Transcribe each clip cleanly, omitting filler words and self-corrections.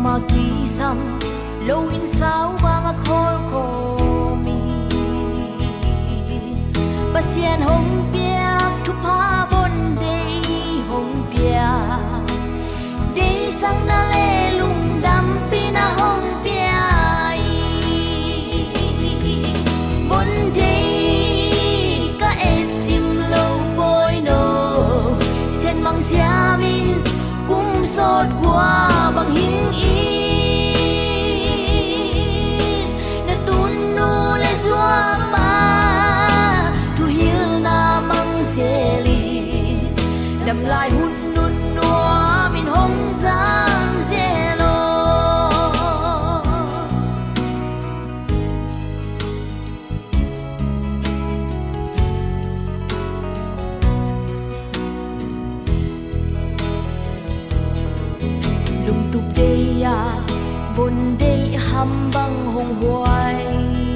makisam lo in sao bang a khol ko mi pasien hong pia thu pa bon dei hong pia dei sang na le lung dam pina hong pia bon dei ka et chim lo boy no sen mang sia min kum sot qua bằng hình in na tun nu le zua ma thu hil na mang zeli đầm lai hút nun nua min hong giang zelo lung tup đây ya bồn đây ham băng hồng hoài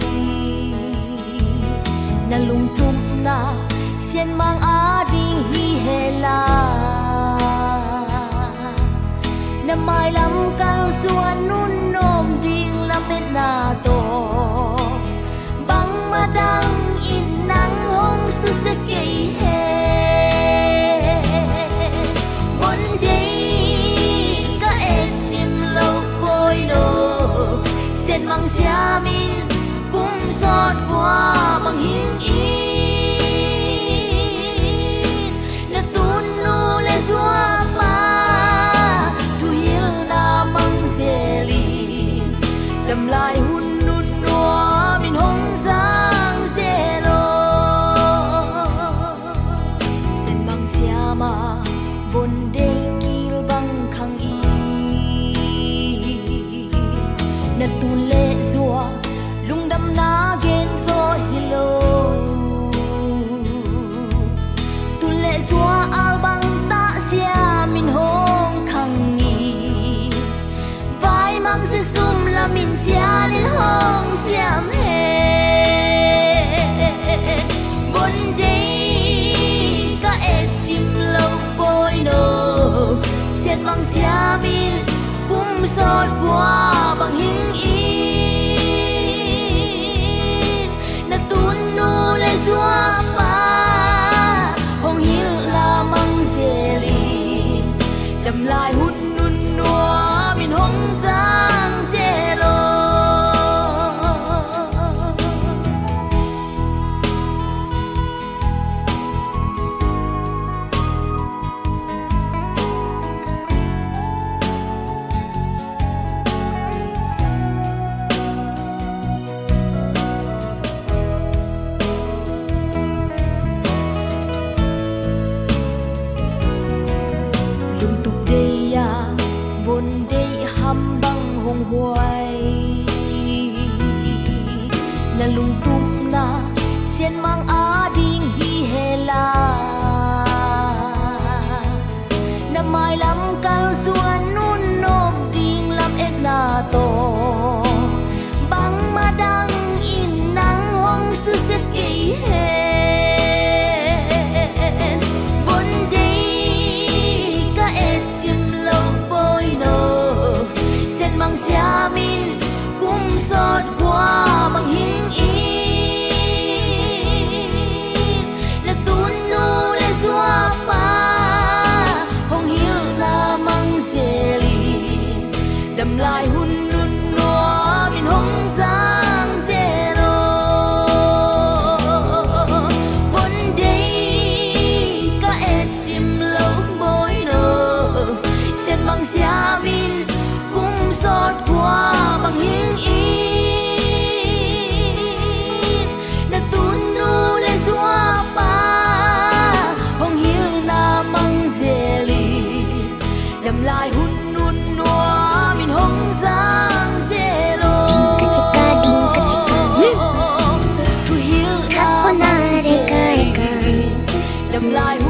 na lung tum na xiên mang á đi hi he la na mai lam kal suan nun nom ding la met na to bang ma dang in nang hong su se kei he bồn đây ka et chim lo boy no sen mang sia min kum sot qua bằng hình in na tun nu le zua ma thu hil na mang zeli đầm lai hun nun nua min hong giang zelo sen mang sia ma bon de kil bang khang i na tun le zua lung đam na gen zo hilo tu le zua al bang ta sia min hong khang ni vai mang se sum la min sia lin hong siam he bon dei ka et chim lo boy no sian mang sia min kum sot qua bằng hình in na tun nu le zua pa hong hil la mang zeli đầm lai hút nun nua min hong giang zelo lung tup đây ya bồn đây ham băng hồng hoài na lung tum na xiên mang á ding hi he la na mai lam kal suan nun nom ding lam et na to bang ma dang in nang hong su se kei he bon dei ka et chim lo boy no sen mang sia min kum sot qua bằng hình in na tun nu le zua pa hong hil na mang zeli đầm lai hun nun nua min hong giang zelo bon dei ka et chim lo boy no sen mang sia min kum sot qua bằng hình in na tun nu le zua pa hong hil na mang zeli đầm lai hun nun nua min hong giang zelo thu hil na mang zeli đầm lai